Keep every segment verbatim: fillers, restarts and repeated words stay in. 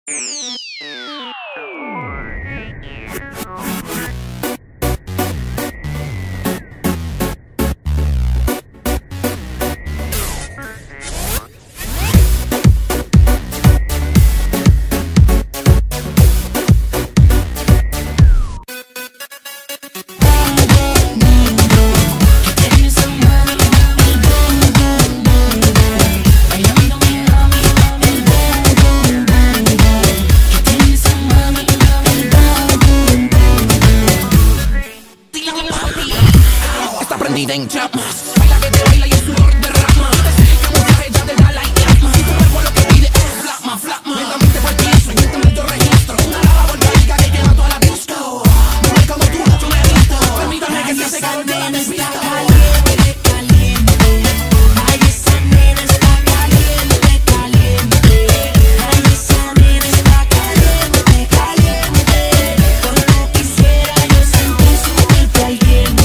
Dentro. Baila que te baila y el sudor derrama. Camuflaje ya te da la llama. Tu cuerpo lo que pide es flama, flama. Lentamente por el piso, lentamente yo registro. Una lava volcánica que quema toda la disco. No hay como tú, yo me he visto. Permítame que se hace calor de la pista. Caliente, caliente. Ay, esa nena está caliente, caliente. Ay, esa nena está caliente, caliente. Cuando quisiera yo sentir su cuerpo al diente.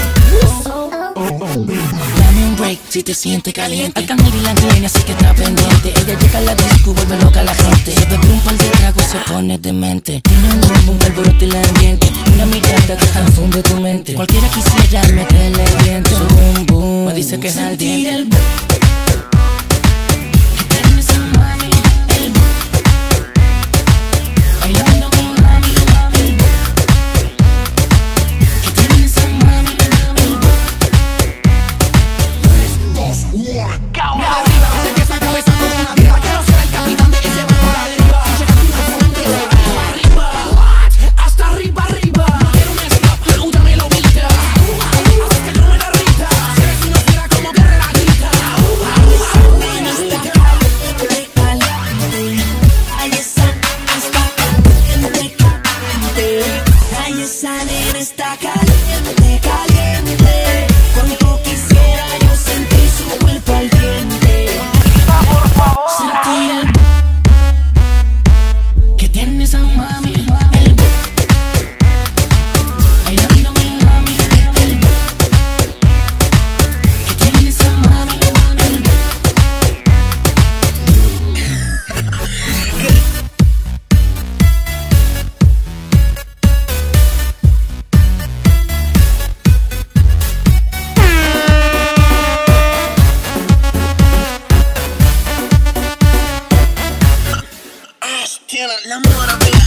Dame un break si te sientes caliente. Arcángel y la reina, así que está pendiente. Ella llega a la disco, vuelve loca a la gente. Se bebe un par de tragos y se pone demente. Tiene un bombo, un alboroto y el ambiente. Una mirada que confunde tu mente. Cualquiera quisiera meterle el diente. Su boom boom me dice que es al diente. Esa nena está caliente, caliente. Cuanto quisiera yo sentir su cuerpo al diente. Por favor, sentir el que tiene esa mami, el bailándome mami, el que tiene esa mami, el tiene la mora,